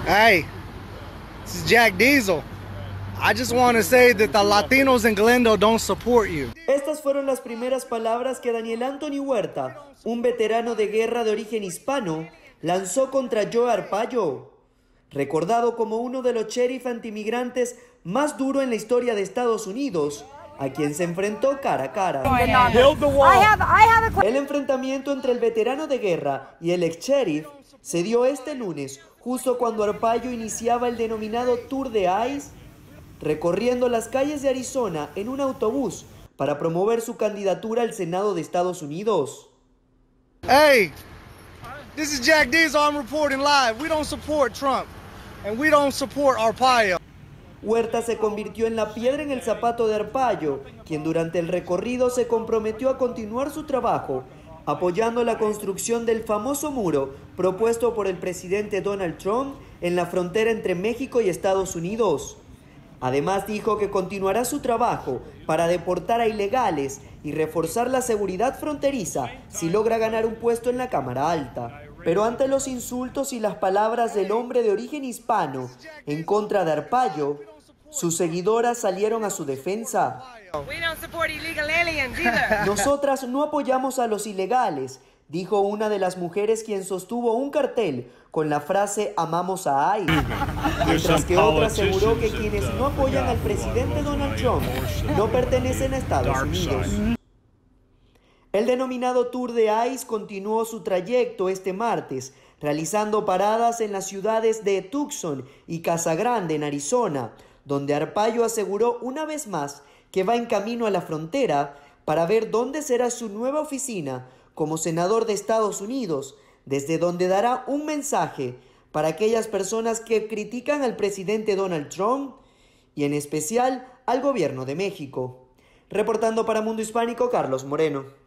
Hey, this is Jack Diesel. I just want to say that the Latinos in Glendale don't support you. Estas fueron las primeras palabras que Daniel Anthony Huerta, un veterano de guerra de origen hispano, lanzó contra Joe Arpaio, recordado como uno de los sheriff antimigrantes más duro en la historia de Estados Unidos, a quien se enfrentó cara a cara. El enfrentamiento entre el veterano de guerra y el ex sheriff se dio este lunes, justo cuando Arpaio iniciaba el denominado Tour de ICE, recorriendo las calles de Arizona en un autobús para promover su candidatura al Senado de Estados Unidos. Hey, this is Jack Diesel. I'm reporting live. We don't support Trump, and we don't support Arpaio. Huerta se convirtió en la piedra en el zapato de Arpaio, quien durante el recorrido se comprometió a continuar su trabajo, apoyando la construcción del famoso muro propuesto por el presidente Donald Trump en la frontera entre México y Estados Unidos. Además dijo que continuará su trabajo para deportar a ilegales y reforzar la seguridad fronteriza si logra ganar un puesto en la Cámara Alta. Pero ante los insultos y las palabras del hombre de origen hispano en contra de Arpaio, sus seguidoras salieron a su defensa. Nosotras no apoyamos a los ilegales, dijo una de las mujeres quien sostuvo un cartel con la frase "Amamos a ICE", mientras que otra aseguró que quienes no apoyan al presidente Donald Trump no pertenecen a Estados Unidos. El denominado Tour de ICE continuó su trayecto este martes, realizando paradas en las ciudades de Tucson y Casa Grande, en Arizona, donde Arpaio aseguró una vez más que va en camino a la frontera para ver dónde será su nueva oficina como senador de Estados Unidos, desde donde dará un mensaje para aquellas personas que critican al presidente Donald Trump y en especial al gobierno de México. Reportando para Mundo Hispánico, Carlos Moreno.